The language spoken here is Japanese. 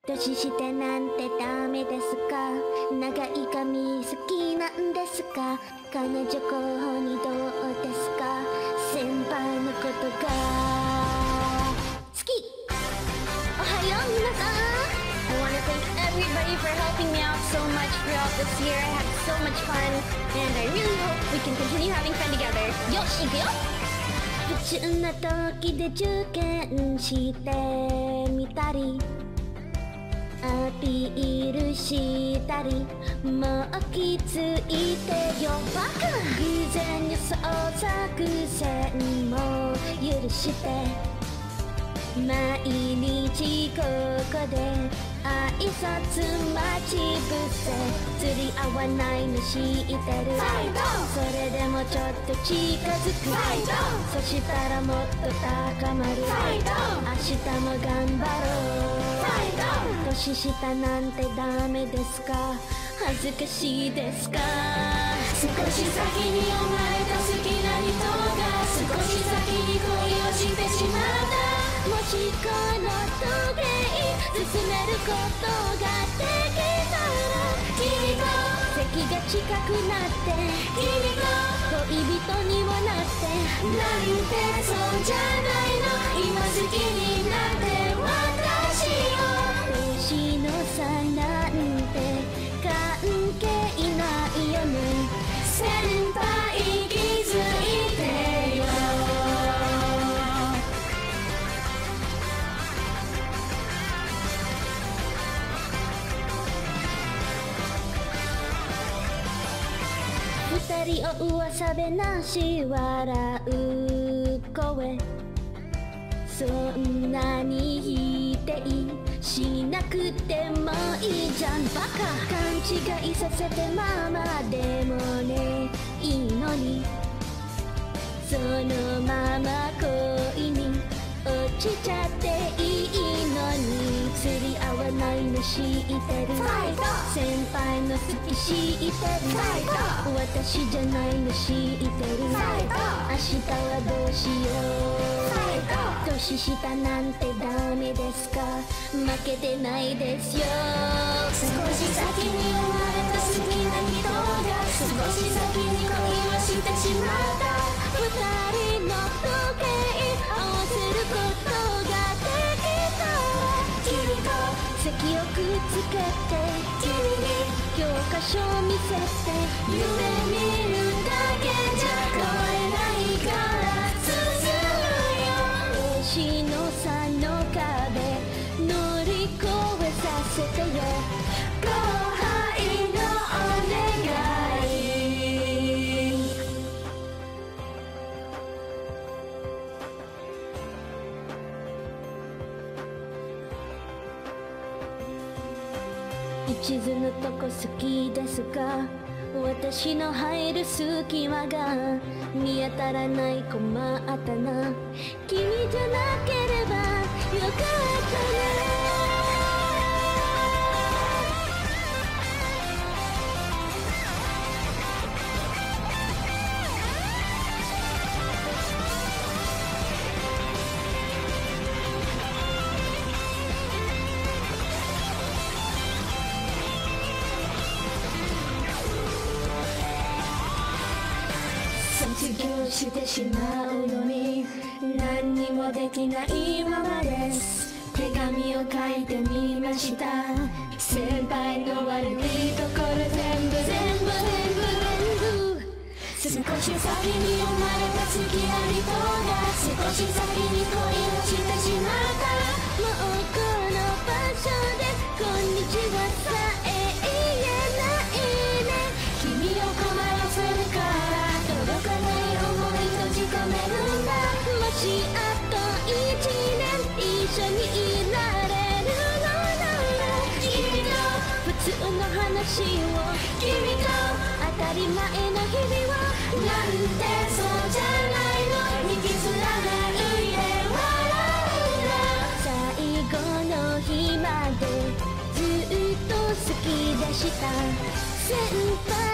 年してなんてダメですか？長い髪好きなんですか？彼女候補にどうですか？先輩のことが好き。おはよう皆さん。I want to thank everybody for helping me out so much throughout this year. I had so much fun and I really hope we can continue having fun together. よし、行くよ。普通な時で受験してみたりアピールしたりもう気づいてよバカ。偶然予想作戦も許して毎日ここで挨拶待ち伏せ釣り合わないの知ってる。それでもちょっと近づく。そしたらもっと高まる。明日も頑張ろう。年下なんてダメですか？恥ずかしいですか？少し先に生まれた好きな人が少し先に恋をしてしまった。もしこの時計進めることができたら君と席が近くなって君と恋人にもなってなんてそうじゃないの。今好きになって私を年の差なんて関係ないよね。先輩気づいてよ。二人を噂話笑う声そんなに否定しなくてもいいじゃんバカ。勘違いさせてままでもねいいのにそのまま恋に落ちちゃっていいのに釣り合わないの知ってる。先輩の好き知ってる。私じゃないの知ってる。明日はどうしよう。年下なんてダメですか？負けてないですよ。少し先に生まれた好きな人が少し先に恋をしてしまった。二人の時計合わせることができたら君と席をくっつけて君に教科書を見せて夢見るだけじゃ変われないから進むよ。年の差の壁乗り越えさせてよ後輩のお願い。一途のとこ好きですか？私の入る隙間が見当たらない困ったな。君じゃなければよかったな。卒業してしまうのに何にもできないままです。手紙を書いてみました。先輩の悪いところ全部少し先に生まれた好きな人が少し先に恋をしてしまった。もうこの場所でこんにちはさえ言えないね。君を困らせるから届かない想い閉じ込めるんだ。もしあと1年一緒にいられるのなら君と普通の話を君と当たり前の日々をなんてそうじゃないのに気づかないで笑うんだ。最後の日までずっと好きでした先輩。